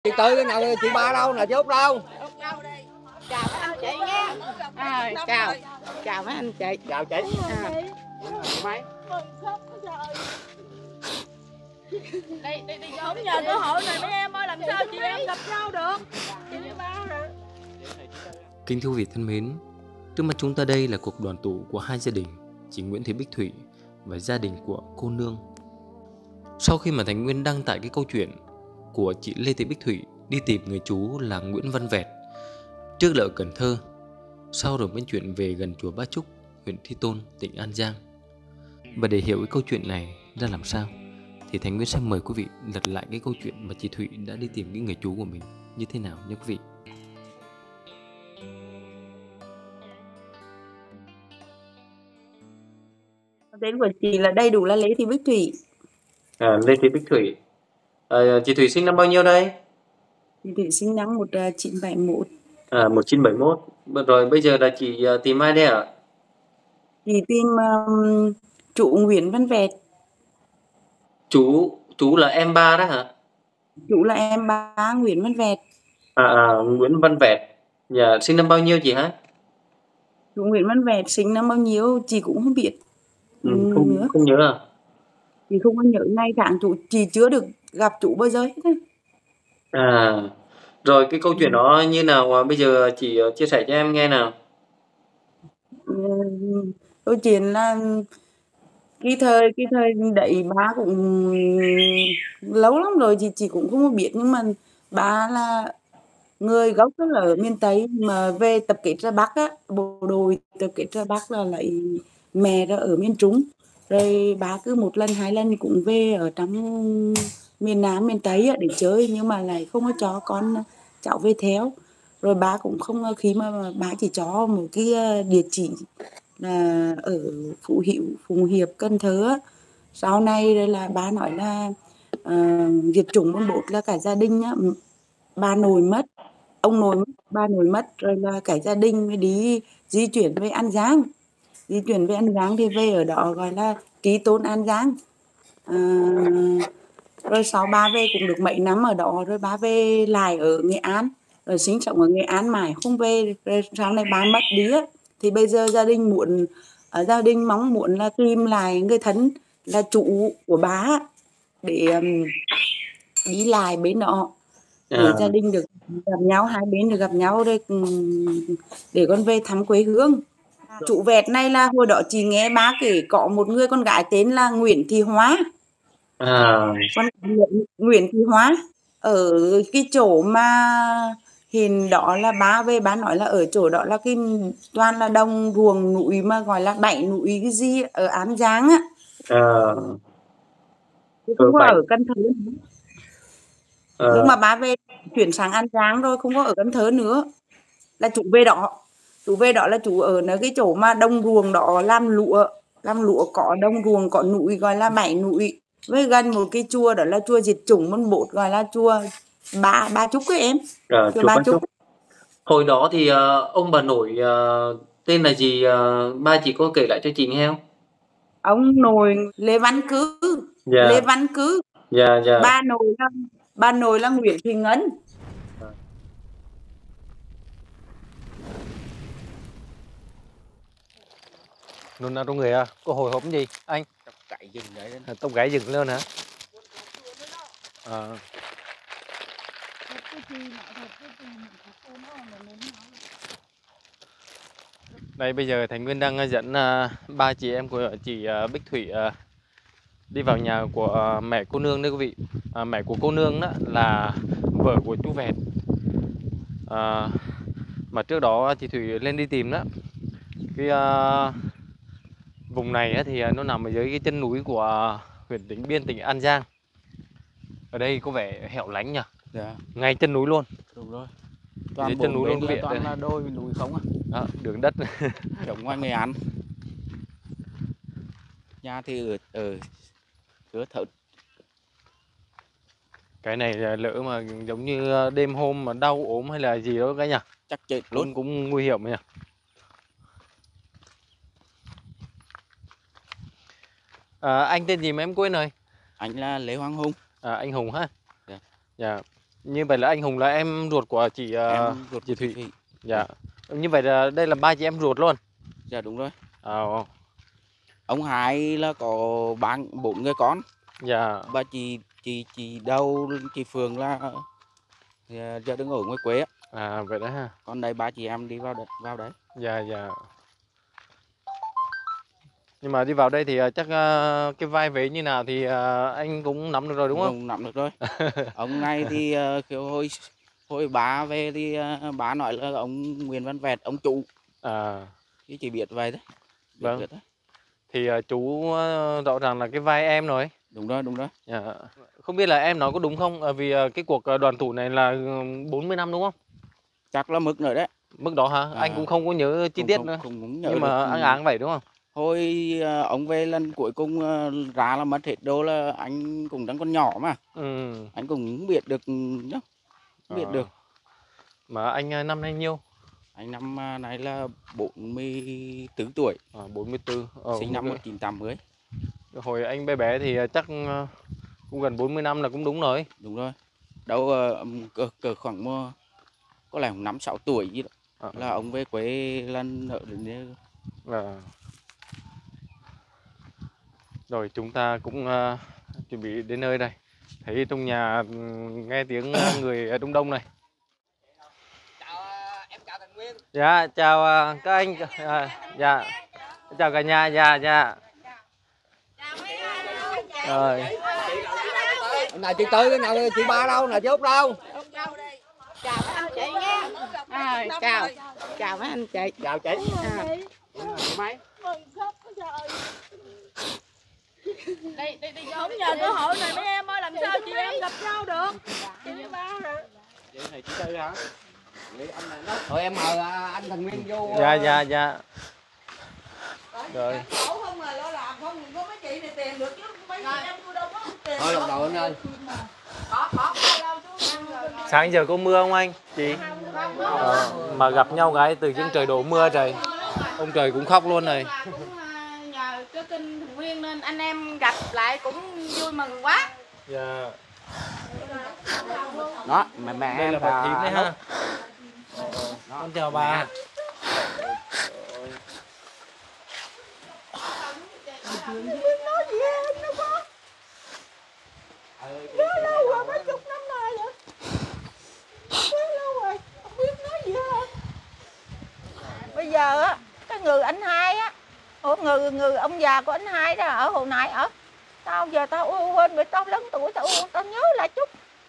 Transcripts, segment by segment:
Chị Tư cái nào chị Ba đâu nè, chị Út đâu? Chào mấy anh chị nha. Chào mấy anh chị. Chào chị. Mấy. Đi không nhờ cơ hội này mấy em ơi, làm sao chị em gặp nhau được. Kính thưa quý vị thân mến, trước mắt chúng ta đây là cuộc đoàn tụ của hai gia đình, chị Nguyễn Thị Bích Thủy và gia đình của cô Nương. Sau khi mà Thành Nguyên đăng tải cái câu chuyện của chị Lê Thị Bích Thủy đi tìm người chú là Nguyễn Văn Vẹt, trước là ở Cần Thơ, sau rồi mới chuyển về gần chùa Ba Trúc, huyện Tri Tôn, tỉnh An Giang. Và để hiểu cái câu chuyện này ra làm sao thì Thành Nguyên sẽ mời quý vị lật lại cái câu chuyện mà chị Thủy đã đi tìm cái người chú của mình như thế nào nhé quý vị. Tên của chị là đầy đủ là Lê Thị Bích Thủy. Lê Thị Bích Thủy. Chị Thủy sinh năm bao nhiêu đây? Chị Thủy sinh năm 1971. 1971. Rồi bây giờ là chị tìm ai đây ạ? Chị tìm chủ Nguyễn Văn Vẹt. Chú là em ba đó hả? Chủ là em ba Nguyễn Văn Vẹt. Nguyễn Văn Vẹt. Dạ, sinh năm bao nhiêu chị hả? Chủ Nguyễn Văn Vẹt sinh năm bao nhiêu chị cũng không biết. Không nhớ à? Chị không có nhớ ngày tháng chủ, chị chưa được gặp chủ bao giờ hết. Rồi cái câu chuyện đó như nào bây giờ chị chia sẻ cho em nghe nào. Câu chuyện là cái thời đấy ba cũng lâu lắm rồi chị cũng không có biết, nhưng mà ba là người gốc rất là ở miền Tây mà về tập kết ra Bắc á, bộ đội tập kết ra Bắc là lại mẹ ra ở miền Trung, rồi ba cứ một lần hai lần cũng về ở trong miền Nam miền Tây á, để chơi, nhưng mà lại không có cho con cháu về theo. Rồi ba cũng không, khi mà ba chỉ cho một cái địa chỉ là ở Phụng Hiệp Cần Thơ á. Sau này rồi là ba nói là diệt chủng môn bột là cả gia đình á, ba nội mất, ông nội mất, ba nội mất, rồi là cả gia đình mới đi di chuyển về An Giang. Di chuyển về An Giang thì về ở đó gọi là Tri Tôn An Giang. Rồi sau ba về cũng được mấy năm ở đó, rồi ba về lại ở Nghệ An, rồi sinh sống ở Nghệ An mãi không về. Rồi sau này ba mất đi á, thì bây giờ gia đình mong muốn là tìm lại người thân là chủ của ba để đi lại bên đó, để gia đình được gặp nhau, hai bên được gặp nhau, rồi để con về thăm quê hương. Chủ Vẹt này là hồi đó chị nghe ba kể có một người con gái tên là Nguyễn Thị Hóa. Con Nguyễn Thị Hóa ở cái chỗ mà hiện đó là ba về ba nói là ở chỗ đó là cái toàn là đồng ruộng núi mà gọi là 7 núi cái gì ở An Giang á. Không có ở Cần Thơ nữa. Lúc mà ba về chuyển sang An Giang rồi không có ở Cần Thơ nữa, là chủ về đó. Chủ về đó là chủ ở nơi cái chỗ mà đồng ruộng đó làm lúa có đồng ruộng có núi gọi là 7 núi, với gần một cái chùa đó là chùa Diệt Chủng Môn Bột gọi là chùa Ba Trúc ấy em. Chùa Ba Trúc. Hồi đó thì ông bà nội tên là gì, ba chị có kể lại cho chị nghe không? Ông nội Lê Văn Cứ. Lê Văn Cứ. Ba nội là Nguyễn Thị Ngân. Nôn nào trong người có hồi hộp gì anh? Tóc gãy dừng đấy. Tóc gãy dừng lên hả? Đây bây giờ Thành Nguyên đang dẫn ba chị em của chị Bích Thủy đi vào nhà của mẹ cô Nương đấy quý vị. Mẹ của cô Nương đó là vợ của chú Vẹt. Mà trước đó chị Thủy lên đi tìm đó. Cái vùng này thì nó nằm ở dưới cái chân núi của huyện Tĩnh Biên, tỉnh An Giang. Ở đây có vẻ hẻo lánh nhỉ? Dạ. Ngay chân núi luôn. Đúng rồi. Toàn chân núi luôn, toàn là đôi núi không á. Đó, đường đất. Giống ngoài Nghệ An. Nhà thì ở cửa Thợt. Cái này là lỡ mà giống như đêm hôm mà đau ốm hay là gì đó cái nhỉ? Chắc chết luôn. Cũng nguy hiểm nhỉ? Anh tên gì mà em quên rồi? Anh là Lê Hoàng Hùng. Anh Hùng ha? Dạ. Dạ. Như vậy là anh Hùng là em ruột của chị Em ruột chị của Thủy. Dạ. Như vậy là đây là ba chị em ruột luôn. Dạ đúng rồi. Ông Hải là có 4 người con. Dạ. Bà chị Đâu, chị Phương là giờ đứng ở ngoài quê á. Vậy đó ha. Còn đây ba chị em đi vào đấy. Dạ. Nhưng mà đi vào đây thì chắc cái vai vế như nào thì anh cũng nắm được rồi đúng không? Không nắm được rồi. Ông này thì hồi bà về thì bà nói là ông Nguyễn Văn Vẹt, ông chủ. Thì chỉ biết vậy đấy. Vâng. Thì chú rõ ràng là cái vai em rồi. Đúng rồi. Dạ. Không biết là em nói có đúng không? Vì cái cuộc đoàn tụ này là 40 năm đúng không? Chắc là mức nữa đấy. Mức đó hả? Anh cũng không có nhớ chi tiết nữa. Không nhớ Nhưng được. mà áng vậy đúng không? Hồi ông về lần cuối cùng ra là mất hết đô là anh cũng đang còn nhỏ mà. Anh cũng không biết được nhá. Không biết được. Mà anh năm nay nhiêu? Anh năm nay là 44 tuổi. 44. Sinh năm 1980. Hồi anh bé bé thì chắc cũng gần 40 năm là cũng đúng rồi. Đúng rồi. Đâu cỡ khoảng có lẽ 5-6 tuổi gì đó. Là ông về quê lần ở đến Rồi chúng ta cũng chuẩn bị đến nơi đây. Thấy trong nhà nghe tiếng người đông đông này. Em chào Thành Nguyên. Dạ, chào các anh. Dạ. Chào cả nhà. Dạ. Rồi. Nào chị Tư, nào chị Ba đâu, nào chị Út đâu? Chào mấy anh chị nha. Chào mấy anh chị. Chào chị. Mấy. Đây không nhờ cơ hội này mấy em ơi, làm sao chị em gặp nhau được? Chị với ba rồi. Vậy này chị Tư hả? Rồi em mời anh Thành Nguyên vô. Dạ. Rồi. Không là lo làm không có mấy chị này tiền được chứ mấy chị em tôi đâu có tiền. Thôi lột đầu anh ơi. Sáng giờ có mưa không anh? Chị? Mà gặp nhau gái từ trên trời đổ mưa trời. Ông trời cũng khóc luôn rồi. Nhờ cái kênh Thành Nguyên nên anh em gặp lại cũng vui mừng quá. Dạ. Đó, mẹ Đây em là bà thím đấy ha. Con chào bà. Nói gì em nó có. Nó lâu rồi, mấy chục năm nay rồi. Quá lâu rồi, không biết nói gì hết. Bây giờ á, cái người anh hai á, người ông già của anh hai đó ở Hồ Nại ở. Tao giờ tao quên vì tao lớn tuổi, tao nhớ lại chút.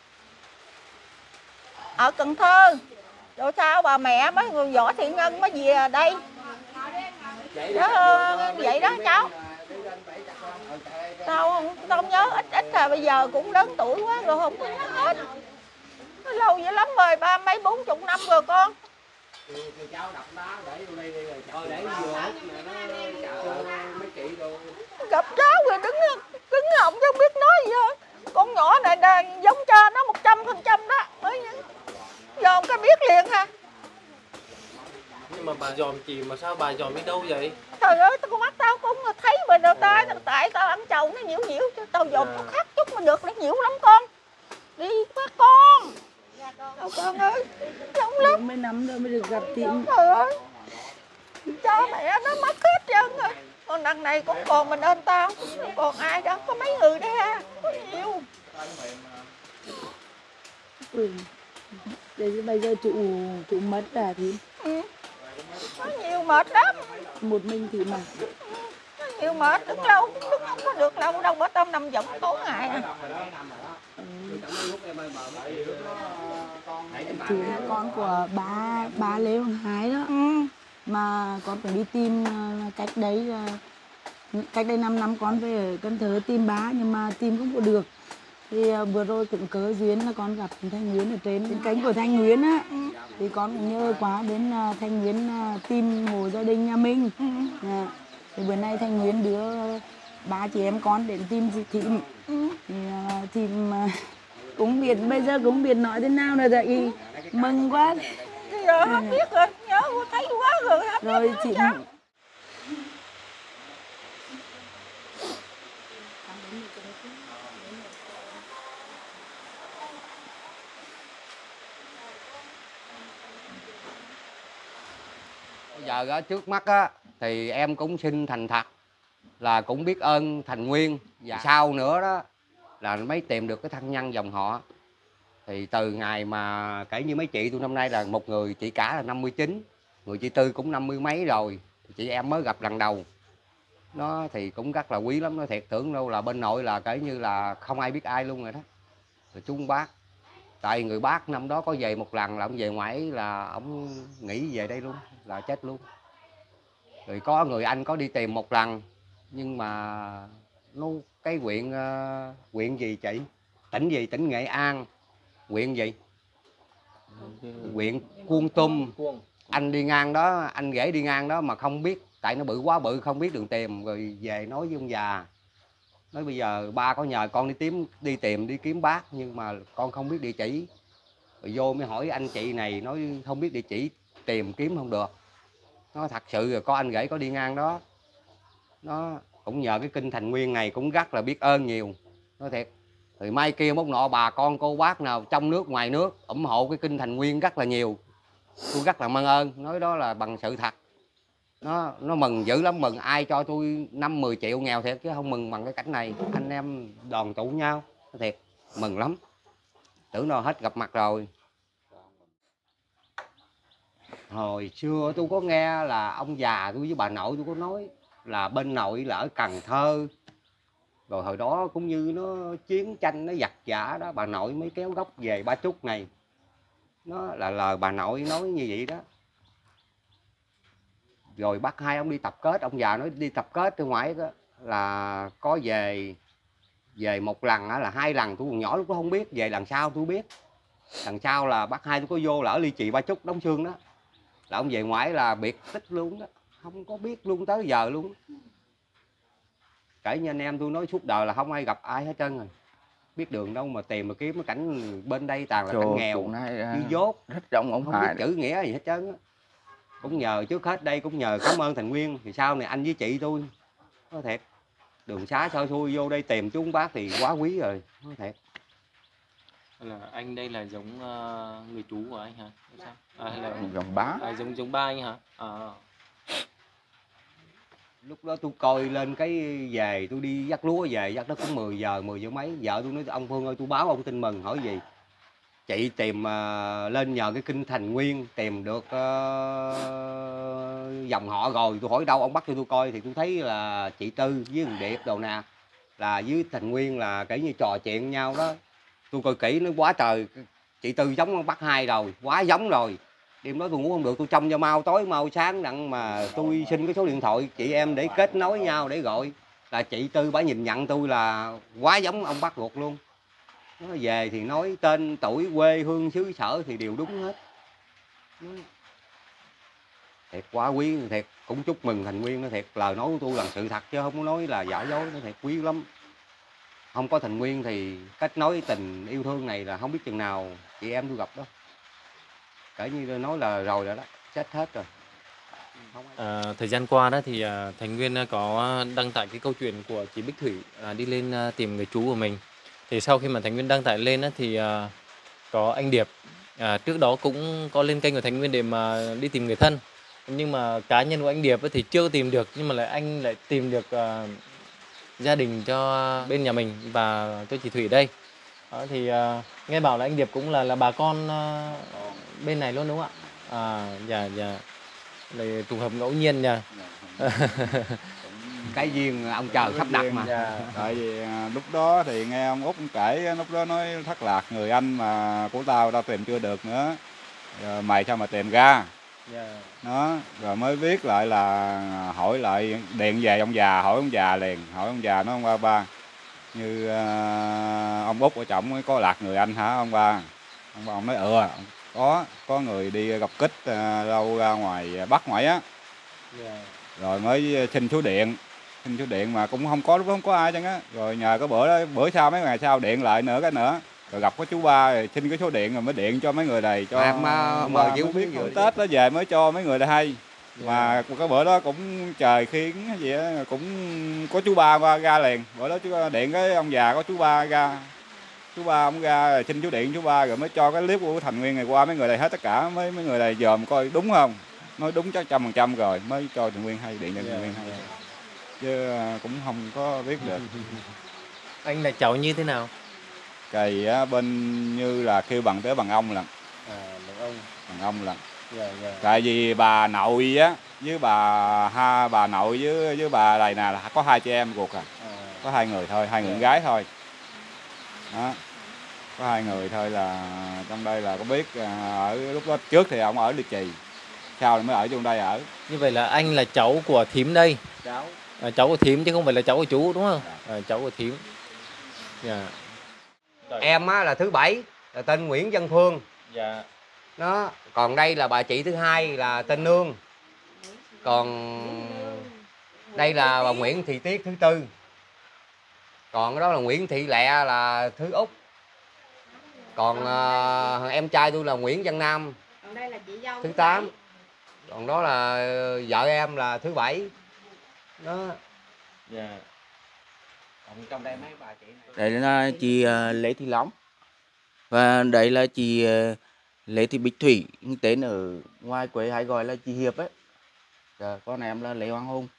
Ở Cần Thơ. Rồi sao bà mẹ mấy người Võ Thị Ngân mới về đây. Đó, vậy đó cháu. Tao nhớ ít là bây giờ cũng lớn tuổi quá rồi không có nhớ hết. Nó lâu vậy lắm rồi, 30-40 năm rồi con. Gặp cháu rồi đứng họng chứ không biết nói gì hết. Con nhỏ này giống cha nó 100% đó. Mới dòm cái biết liền ha. Nhưng mà bà dòm chị mà sao bà dòm đi đâu vậy? Trời ơi, con mắt tao cũng thấy mà đầu tay, tại tao ăn trầu nó nhiễu chứ tao dòm nó khác chút mà được, nó nhiễu lắm con. Đi quá con. Đâu con ơi, giống lắm. Mấy năm rồi mới được gặp chị. Trời ơi, cha mẹ nó mất hết trơn rồi. Còn đằng này cũng còn mình ơn tao, còn ai đâu, có mấy người đây ha, có nhiều. Bây giờ chủ mất à thì Có nhiều mệt lắm. một mình thì mà Có nhiều mệt, đứng lâu cũng đứng không có được lâu đâu, bỏ tâm nằm võng tối ngày à. chị là con của ba Lê Hoàng Hải đó. Mà con phải đi tìm cách đây 5 năm con về ở Cần Thơ tìm bá nhưng mà tìm không có được. Thì vừa rồi cũng cơ duyên là con gặp Thanh Nguyên ở trên cánh của Thanh Nguyên á. Thì con cũng nhớ quá đến Thanh Nguyên tìm hộ gia đình nhà mình. Thì bữa nay Thanh Nguyên đưa ba chị em con đến tìm chị Thịm. Thì cũng biết bây giờ cũng biết nói thế nào là vậy. Mừng quá. Giờ không biết rồi, nhớ thấy quá rồi. Rồi chị Bây giờ á, trước mắt á thì em cũng xin thành thật là cũng biết ơn Thành Nguyên, và sau nữa đó là mới tìm được cái thân nhân dòng họ. Thì từ ngày mà kể như mấy chị tôi năm nay là một người chị cả là 59, người chị Tư cũng 50 mấy rồi, chị em mới gặp lần đầu. Nó thì cũng rất là quý lắm, nó thiệt, tưởng đâu là bên nội là kể như là không ai biết ai luôn rồi đó. Rồi chú bác, tại người bác năm đó có về một lần là ông về ngoại là ông nghỉ về đây luôn, là chết luôn. Rồi có người anh có đi tìm một lần, nhưng mà nó cái huyện gì chị? Tỉnh gì? Tỉnh Nghệ An. Huyện gì? Huyện Kon Tum. Anh đi ngang đó, anh rể đi ngang đó mà không biết, tại nó bự quá bự không biết đường tìm, rồi về nói với ông già. Nói bây giờ ba có nhờ con đi tìm đi kiếm bác, nhưng mà con không biết địa chỉ. Rồi vô mới hỏi anh chị này, nói không biết địa chỉ, tìm kiếm không được. Nó thật sự rồi có anh rể có đi ngang đó. Nó cũng nhờ cái kinh Thành Nguyên này cũng rất là biết ơn nhiều. Nói thiệt. Rồi mai kia mốt nọ bà con cô bác nào trong nước ngoài nước ủng hộ cái kinh Thành Nguyên rất là nhiều. Tôi rất là mang ơn, nói đó là bằng sự thật. Nó mừng dữ lắm, mừng ai cho tôi 5-10 triệu nghèo thiệt chứ không mừng bằng cái cảnh này. Anh em đoàn tụ nhau, thiệt, mừng lắm. Tưởng đâu hết gặp mặt rồi. Hồi xưa tôi có nghe là ông già tôi với bà nội tôi có nói là bên nội là ở Cần Thơ. Rồi hồi đó cũng như nó chiến tranh nó giặc giả đó, bà nội mới kéo gốc về Ba Chúc này. Nó là lời bà nội nói như vậy đó. Rồi bác hai ông đi tập kết, ông già nói đi tập kết ở ngoài đó, là có về một lần là 2 lần, tôi còn nhỏ lúc đó không biết, về lần sau tôi biết. Lần sau là bác hai tôi có vô là ở Ly Trì Ba Chúc đóng xương đó, là ông về ngoại là biệt tích luôn đó, không có biết luôn tới giờ luôn. Kể như anh em tôi nói suốt đời là không ai gặp ai hết trơn rồi, biết đường đâu mà tìm mà kiếm. Cái cảnh bên đây toàn là cảnh nghèo như dốt, rất rộng ông không Hải. biết chữ nghĩa gì hết trơn á. Cũng nhờ trước hết đây cũng nhờ cảm ơn Thành Nguyên, thì sau này anh với chị tôi nói thiệt, đường xá xôi xui vô đây tìm chú bác thì quá quý rồi, nói thiệt. Là anh đây là giống người chú của anh hả? Sao? Hay là Dòng bá. giống ba anh hả? Lúc đó tôi coi lên cái về, tôi đi dắt lúa về, dắt đó cũng 10 giờ mấy. Vợ tôi nói ông Phương ơi, tôi báo ông tin mừng. Hỏi gì? Chị tìm lên nhờ cái kinh Thành Nguyên tìm được dòng họ rồi. Tôi hỏi đâu, ông bắt cho tôi coi thì tôi thấy là chị Tư với thằng Điệp đồ nè, là với Thành Nguyên là kể như trò chuyện nhau đó. Tôi coi kỹ nó quá trời, chị Tư giống ông bác hai rồi, quá giống rồi. Đêm đó tôi ngủ không được, tôi trông cho mau tối mau sáng đặng mà tôi xin cái số điện thoại chị em để kết nối nhau để gọi. Là chị Tư bả nhìn nhận tôi là quá giống ông bác ruột luôn. Nó về thì nói tên tuổi quê hương xứ sở thì đều đúng hết. Thiệt quá quý, thiệt cũng chúc mừng Thành Nguyên. Nó thiệt lời nói của tôi là sự thật chứ không có nói là giả dối. Nó thiệt quý lắm. Không có Thành Nguyên thì kết nối tình yêu thương này là không biết chừng nào chị em tôi gặp đó. Kể như nói là rồi đó, chết hết rồi. Thời gian qua đó thì Thành Nguyên có đăng tải cái câu chuyện của chị Bích Thủy đi lên tìm người chú của mình. Thì sau khi mà Thành Nguyên đăng tải lên đó, thì có anh Điệp trước đó cũng có lên kênh của Thành Nguyên để mà đi tìm người thân. Nhưng mà cá nhân của anh Điệp thì chưa tìm được, nhưng mà anh lại tìm được gia đình cho bên nhà mình và cho chị Thủy đây. Đó, thì nghe bảo là anh Điệp cũng là bà con bên này luôn đúng không ạ? Dạ. Đây trùng hợp ngẫu nhiên nha. Cái duyên ông trời sắp đặt mà. Tại vì lúc đó thì nghe ông Út kể, lúc đó nói thất lạc người anh mà của tao tìm chưa được nữa. Rồi mày sao mà tìm ra? Đó, rồi mới viết lại là hỏi lại, điện về ông già, hỏi ông già liền, hỏi ông già nói ông ba như ông Út ở trọng có lạc người anh hả ông ba? Ông nói có người đi gặp kích đâu ra ngoài Bắc ngoại á. Rồi mới xin số điện mà cũng không có ai chăng á. Rồi nhờ cái bữa sau mấy ngày sau điện lại nữa rồi gặp có chú ba rồi xin cái số điện rồi mới điện cho mấy người này cho mời chỉ biết Tết đó về mới cho mấy người đây hay. Mà cái bữa đó cũng trời khiến gì á, cũng có chú ba qua ra liền. Bữa đó chú điện cái ông già có chú ba ra. Chú ba ông ra rồi xin chú điện chú ba rồi mới cho cái clip của Thành Nguyên này qua mấy người này hết tất cả, mấy người này dòm coi đúng không. nói đúng chắc 100% rồi mới cho Thịnh Nguyên hay, điện cho Thịnh Nguyên hay. Chứ cũng không có biết được. Anh là cháu như thế nào? Cày bên như là kêu bằng tới bằng ông lần. Bằng ông lần. Tại vì bà nội á với bà nội với bà này nè là có 2 chị em ruột có 2 người thôi, 2 người con gái thôi. Đó. Có 2 người thôi, là trong đây là có biết. Ở lúc đó trước thì ông ở Liệt Trì, sau rồi mới ở trong đây ở. Như vậy là anh là cháu của thím đây. Cháu của thím chứ không phải là cháu của chú đúng không? Cháu của thím. Em á là thứ 7 là tên Nguyễn Văn Phương. Đó, còn đây là bà chị thứ 2 là tên Nương. Còn đây là bà Nguyễn Thị Tiết thứ 4. Còn đó là Nguyễn Thị Lẹ là thứ Út. Còn em trai tôi là Nguyễn Văn Nam thứ 8. Còn đó là vợ em là thứ 7. Đó. Trong đây mấy bà chị này. Đây là chị Lê Thị Long. Và đây là chị Lê Thị Bích Thủy, tên ở ngoài quê hay gọi là chị Hiệp ấy. Con em là Lê Hoàng Hùng.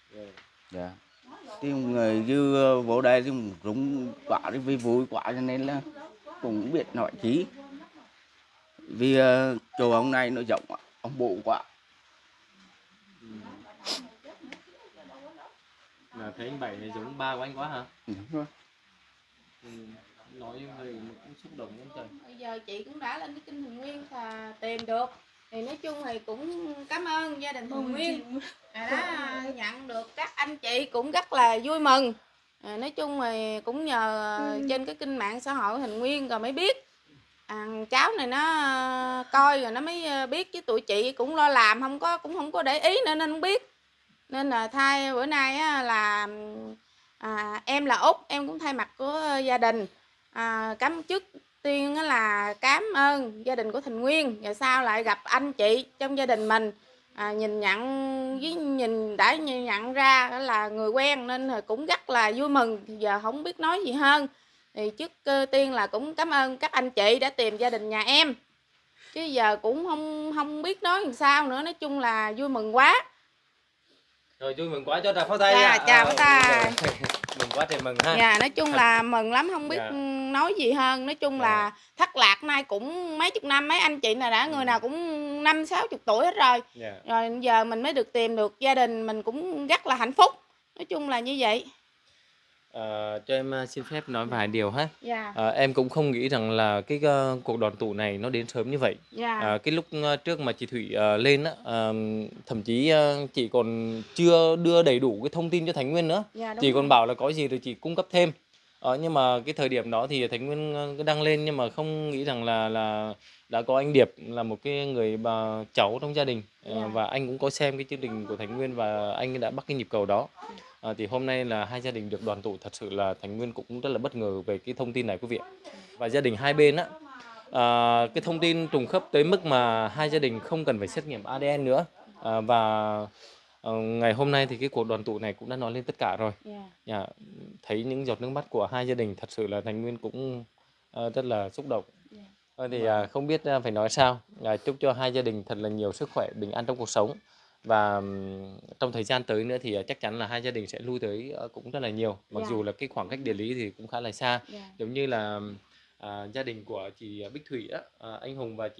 Thì người dư vô đây thì rúng quá vì vui quá cho nên là cũng biết nói chí. Vì chỗ ông này nó rộng, ông bộ quá. Là thấy anh Bảy này giống ba của anh quá hả? Đúng rồi. Nói hơi cũng xúc động lắm trời. Bây giờ chị cũng đã lên cái kênh Thịnh Nguyên và tìm được. Thì nói chung thì cũng cảm ơn gia đình Thịnh Nguyên đã nhận được, các anh chị cũng rất là vui mừng. Nói chung thì cũng nhờ trên cái kênh mạng xã hội Thịnh Nguyên rồi mới biết. Cháu này nó coi rồi nó mới biết, chứ tụi chị cũng lo làm cũng không có để ý nữa nên không biết. Nên là bữa nay á, là em là Út, em cũng thay mặt của gia đình trước tiên là cảm ơn gia đình của Thịnh Nguyên, rồi sau lại gặp anh chị trong gia đình mình đã nhận ra là người quen nên cũng rất là vui mừng. Giờ không biết nói gì hơn, thì trước tiên là cũng cảm ơn các anh chị đã tìm gia đình nhà em, chứ giờ cũng không biết nói làm sao nữa. Nói chung là vui mừng quá. Rồi vui mừng quá, cho trà pháo tay. Chào pháo tay. Mừng quá trời mừng ha. Nói chung là mừng lắm, không biết nói gì hơn. Nói chung là thất lạc nay cũng mấy chục năm, mấy anh chị này đã người nào cũng 50-60 tuổi hết rồi. Rồi giờ mình mới được tìm được gia đình, mình cũng rất là hạnh phúc. Nói chung là như vậy. Cho em xin phép nói vài điều ha. Em cũng không nghĩ rằng là cái cuộc đoàn tụ này nó đến sớm như vậy. Cái lúc trước mà chị Thủy lên á, thậm chí chị còn chưa đưa đầy đủ cái thông tin cho Thành Nguyên nữa. Chị còn bảo là có gì rồi chị cung cấp thêm. Nhưng mà cái thời điểm đó thì Thành Nguyên đăng lên, nhưng mà không nghĩ rằng là đã có anh Điệp là một cái người bà cháu trong gia đình. Và anh cũng có xem cái chương trình của Thành Nguyên và anh đã bắt cái nhịp cầu đó. Thì hôm nay là hai gia đình được đoàn tụ, thật sự là Thành Nguyên cũng rất là bất ngờ về cái thông tin này quý vị. Và gia đình hai bên á, cái thông tin trùng khớp tới mức mà hai gia đình không cần phải xét nghiệm ADN nữa. Và ngày hôm nay thì cái cuộc đoàn tụ này cũng đã nói lên tất cả rồi. Thấy những giọt nước mắt của hai gia đình, thật sự là Thành Nguyên cũng rất là xúc động. Thì không biết phải nói sao. Chúc cho hai gia đình thật là nhiều sức khỏe, bình an trong cuộc sống. Và trong thời gian tới nữa thì chắc chắn là hai gia đình sẽ lui tới cũng rất là nhiều. Mặc dù là cái khoảng cách địa lý thì cũng khá là xa. Giống như là gia đình của chị Bích Thủy á, anh Hùng và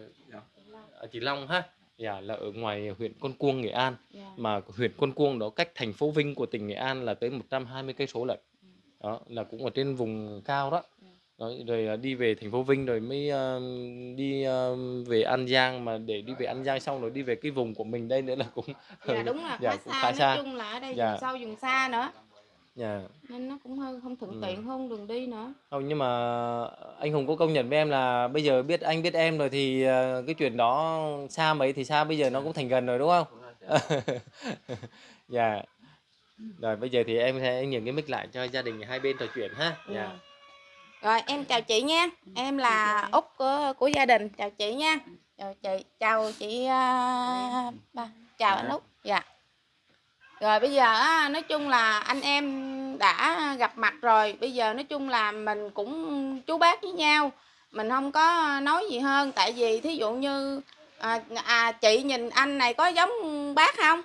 chị Long ha, là ở ngoài huyện Con Cuông, Nghệ An. Mà huyện Con Cuông đó cách thành phố Vinh của tỉnh Nghệ An là tới 120 cây số lận. Đó là cũng ở trên vùng cao đó. Rồi đi về thành phố Vinh rồi mới đi về An Giang, mà để đi về An Giang xong rồi đi về cái vùng của mình đây nữa là cũng đúng là cũng khá xa. Nói chung là ở đây vùng sâu vùng xa nữa. Nên nó cũng hơi không thuận tiện hơn đường đi nữa. Không, nhưng mà anh Hùng có công nhận với em là bây giờ biết anh biết em rồi thì cái chuyện đó xa mấy thì xa, bây giờ nó cũng thành gần rồi đúng không? Rồi bây giờ thì em sẽ nhường cái mic lại cho gia đình hai bên trò chuyện ha. Rồi em chào chị nha. Em là Út của gia đình. Chào chị nha. Chào chị chào anh Út. Rồi bây giờ nói chung là anh em đã gặp mặt rồi. Bây giờ nói chung là mình cũng chú bác với nhau. Mình không có nói gì hơn. Tại vì thí dụ như Chị nhìn anh này có giống bác không?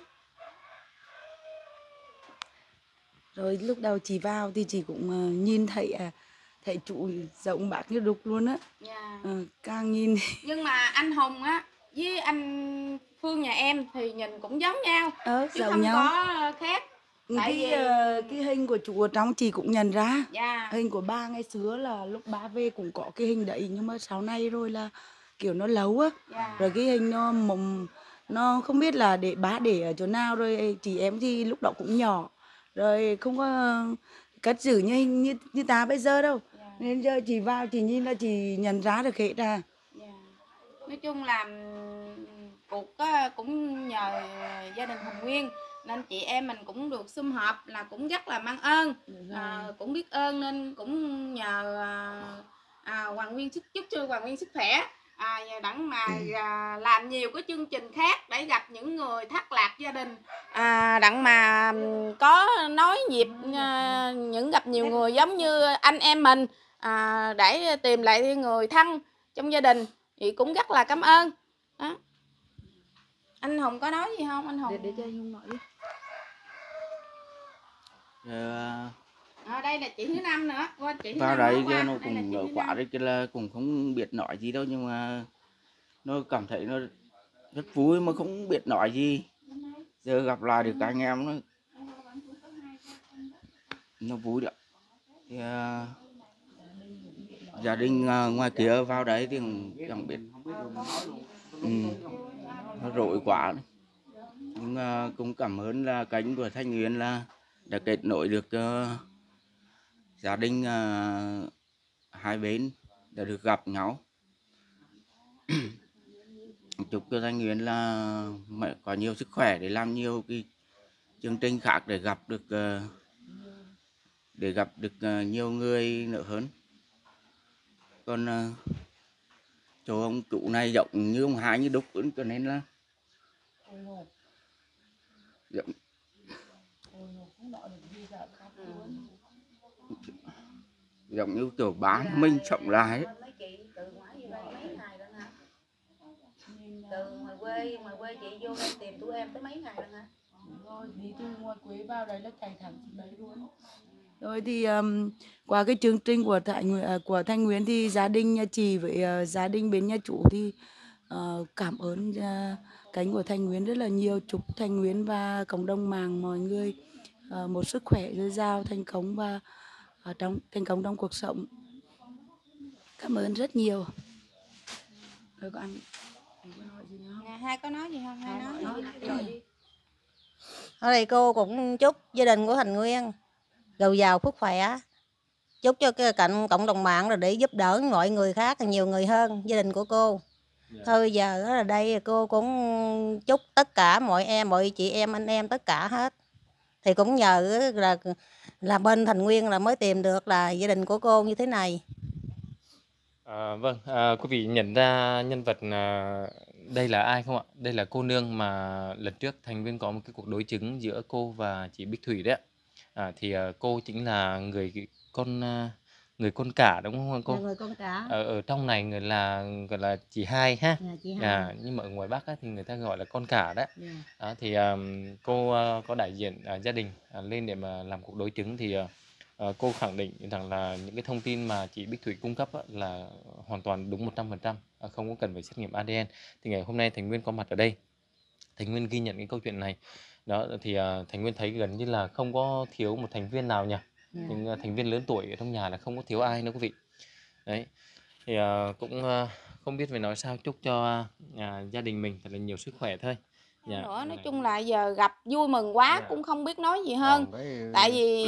Rồi lúc đầu chị vào thì chị cũng nhìn thấy thấy chủ giống bác như đúc luôn á. Càng nhìn Nhưng mà anh Hùng á với anh Phương nhà em thì nhìn cũng giống nhau, chứ giống không nhau. có khác. Cái hình của chủ ở trong chị cũng nhận ra. Dạ. Hình của ba ngày xưa là lúc ba về cũng có cái hình đấy, nhưng mà sau này rồi là kiểu nó lâu á. Dạ. Rồi cái hình nó không biết là ba để ở chỗ nào, rồi chị em thì lúc đó cũng nhỏ, rồi không có cất giữ như hình như ta bây giờ đâu. Dạ. Nên giờ chị vào chị nhìn là chị nhận ra được hết ra. Dạ. Nói chung là cuộc cũng nhờ gia đình Hồng Nguyên nên chị em mình cũng được sum họp là cũng rất là mang ơn, cũng biết ơn, nên cũng nhờ Hoàng Nguyên chúc cho Hoàng Nguyên sức khỏe, đặng mà làm nhiều cái chương trình khác để gặp những người thất lạc gia đình, đặng mà có nói dịp gặp nhiều người giống như anh em mình, để tìm lại người thân trong gia đình thì cũng rất là cảm ơn. Đó. Anh Hùng có nói gì không anh Hùng? Để cho anh Hùng nói đi. Đây là chị thứ năm nữa. Chị thứ vào năm đấy qua. nó cũng nở quả đấy, chứ là cũng không biết nói gì đâu, nhưng mà nó cảm thấy nó rất vui mà không biết nói gì. Giờ gặp lại được các anh em nó vui đó. Thì, gia đình ngoài kia vào đấy thì chẳng biết, nó rối quá. Nhưng cũng cảm ơn là kênh của Thanh Nguyên là đã kết nối được gia đình hai bên đã được gặp nhau. Chúc cho Thanh Nguyên là có nhiều sức khỏe để làm nhiều cái chương trình khác để gặp được nhiều người nữa hơn. Còn chỗ ông chủ này giống như ông Hai như đúc, cho nên là giống như kiểu bán mình sống lại ấy. Từ ngoài quê chị vô đây tìm tụi em tới mấy ngày rồi hả? Rồi đi từ ngoài quê vào đây là chạy thẳng xuống đấy luôn. Rồi thì qua cái chương trình của Thanh Nguyên thì gia đình nhà chị với gia đình bên nhà chủ thì cảm ơn kênh của Thanh Nguyên rất là nhiều. Chúc Thanh Nguyên và cộng đồng mạng mọi người một sức khỏe dồi dào, thành công và thành công trong cuộc sống. Cảm ơn rất nhiều. Rồi có anh có nói gì nữa không? Hai có nói gì không? Hai nói gì? Ở đây cô cũng chúc gia đình của Thành Nguyên giàu giàu phúc khỏe, chúc cho cái cộng đồng mạng rồi để giúp đỡ mọi người khác nhiều người hơn gia đình của cô. Thôi giờ ở đây cô cũng chúc tất cả mọi chị em anh em tất cả hết, thì cũng nhờ là bên Thành Nguyên là mới tìm được là gia đình của cô như thế này. Vâng, quý vị nhận ra nhân vật đây là ai không ạ? Đây là cô nương mà lần trước Thành Nguyên có một cái cuộc đối chứng giữa cô và chị Bích Thủy đấy ạ. Thì cô chính là người con cả đúng không cô? Là người con cả. Ở trong này gọi là chị Hai ha. Chị Hai. Nhưng mà ở ngoài Bắc á, thì người ta gọi là con cả đấy. Thì cô có đại diện gia đình lên để mà làm cuộc đối chứng, thì cô khẳng định rằng là những cái thông tin mà chị Bích Thủy cung cấp là hoàn toàn đúng 100%, không có cần phải xét nghiệm ADN. Thì ngày hôm nay Thành Nguyên có mặt ở đây, Thành Nguyên ghi nhận cái câu chuyện này. Đó thì Thành Nguyên thấy gần như là không có thiếu một thành viên nào nhỉ. Nhưng thành viên lớn tuổi ở trong nhà là không có thiếu ai nữa quý vị. Đấy. Thì cũng không biết phải nói sao, chúc cho gia đình mình thật là nhiều sức khỏe thôi. Nữa nói chung là giờ gặp vui mừng quá, cũng không biết nói gì hơn. Tại vì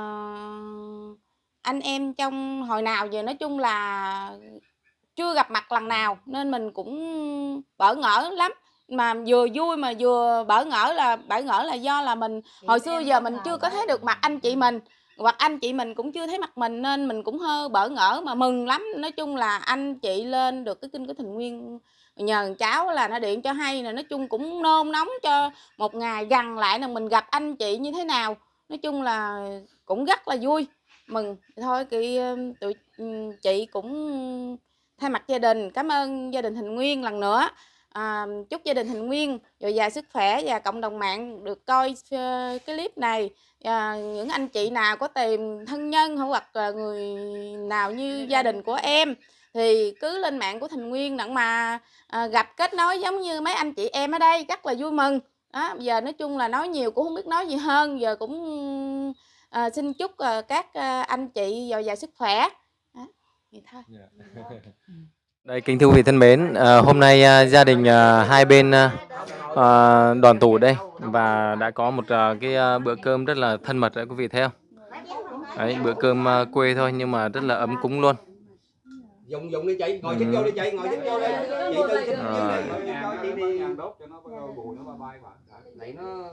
anh em trong hồi nào giờ nói chung là chưa gặp mặt lần nào nên mình cũng bỡ ngỡ lắm, mà vừa vui mà vừa bỡ ngỡ là do là mình hồi xưa giờ mình chưa có thấy được mặt anh chị mình, hoặc anh chị mình cũng chưa thấy mặt mình, nên mình cũng hơi bỡ ngỡ mà mừng lắm. Nói chung là anh chị lên được cái kênh của Thành Nguyên nhờ cháu là nó điện cho hay nè, nói chung cũng nôn nóng cho một ngày gần lại là mình gặp anh chị như thế nào. Nói chung là cũng rất là vui mừng thôi. Tụi chị cũng thay mặt gia đình cảm ơn gia đình Thành Nguyên lần nữa chúc gia đình Thành Nguyên dồi dào sức khỏe và cộng đồng mạng được coi cái clip này. Những anh chị nào có tìm thân nhân hoặc người nào như gia đình của em thì cứ lên mạng của Thành Nguyên đặng mà gặp kết nối giống như mấy anh chị em ở đây, rất là vui mừng. Đó, giờ nói chung là nói nhiều cũng không biết nói gì hơn, giờ cũng xin chúc các anh chị dồi dào sức khỏe. Đó, vậy thôi. Đây, kính thưa quý vị thân mến, hôm nay gia đình hai bên đoàn tụ đây và đã có một cái bữa cơm rất là thân mật đấy, quý vị thấy không? Đấy, bữa cơm quê thôi nhưng mà rất là ấm cúng luôn. Dùng đi chị, ngồi chính vô đi chị, ngồi chính vô đi. Chị tư chính chị đi đốt cho nó bùi nó bay vào. Này nó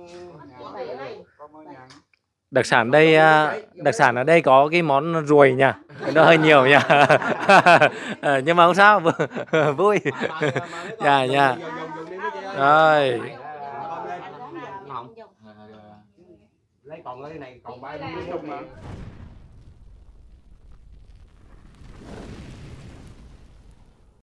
đặc sản ở đây có cái món ruồi nha, nó hơi nhiều nha. Nhưng mà không sao, vui. Nha. Rồi. Lấy còn cái này còn 3 miếng mà.